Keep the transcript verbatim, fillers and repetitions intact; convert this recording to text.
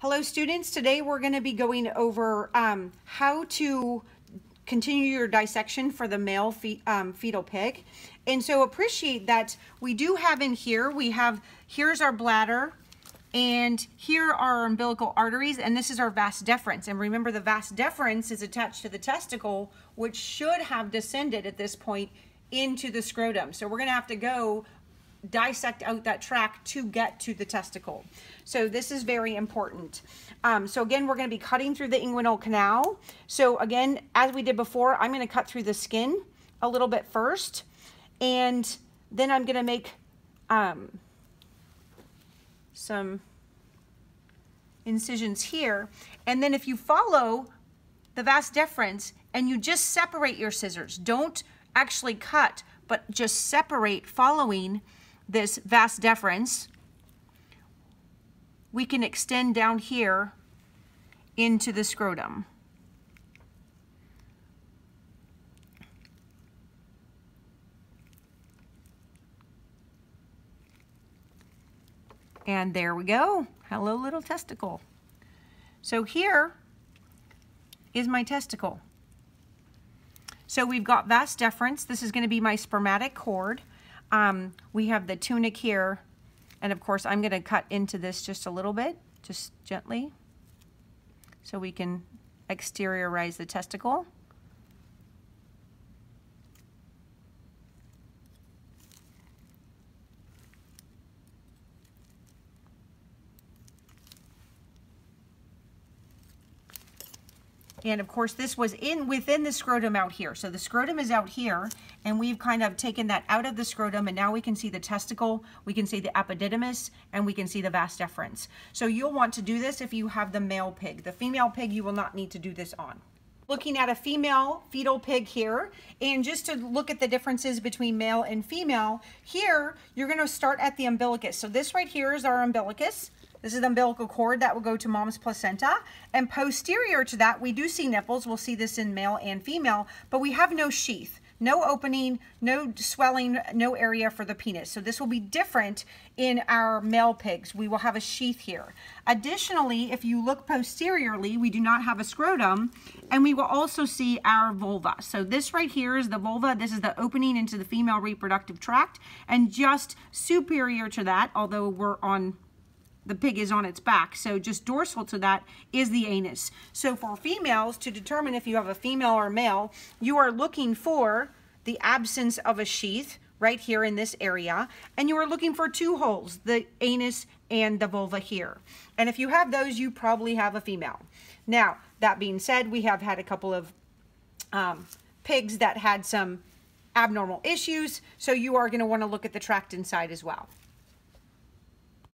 Hello students, today we're going to be going over um, how to continue your dissection for the male fe um, fetal pig. And so appreciate that we do have in here, we have, here's our bladder, and here are our umbilical arteries, and this is our vas deferens. And remember, the vas deferens is attached to the testicle, which should have descended at this point into the scrotum. So we're going to have to go dissect out that tract to get to the testicle. So this is very important. Um, so again, we're going to be cutting through the inguinal canal. So again, as we did before, I'm going to cut through the skin a little bit first, and then I'm going to make um, some incisions here. And then if you follow the vas deferens and you just separate your scissors, don't actually cut, but just separate following this vas deferens, we can extend down here into the scrotum. And there we go. Hello, little testicle. So here is my testicle. So we've got vas deferens. This is going to be my spermatic cord. Um, we have the tunic here, and of course I'm going to cut into this just a little bit, just gently, so we can exteriorize the testicle. And of course this was in within the scrotum out here. So the scrotum is out here, and we've kind of taken that out of the scrotum, and now we can see the testicle, we can see the epididymis, and we can see the vas deferens. So you'll want to do this if you have the male pig. The female pig you will not need to do this on. Looking at a female fetal pig here, and just to look at the differences between male and female, here you're going to start at the umbilicus. So this right here is our umbilicus. This is the umbilical cord that will go to mom's placenta, and posterior to that we do see nipples. We'll see this in male and female, but we have no sheath, no opening, no swelling, no area for the penis. So this will be different in our male pigs. We will have a sheath here. Additionally, if you look posteriorly, we do not have a scrotum, and we will also see our vulva. So this right here is the vulva. This is the opening into the female reproductive tract, and just superior to that, although we're on the pig is on its back, so just dorsal to that is the anus. So for females, to determine if you have a female or male, you are looking for the absence of a sheath right here in this area, and you are looking for two holes, the anus and the vulva here. And if you have those, you probably have a female. Now, that being said, we have had a couple of um, pigs that had some abnormal issues, so you are going to want to look at the tract inside as well.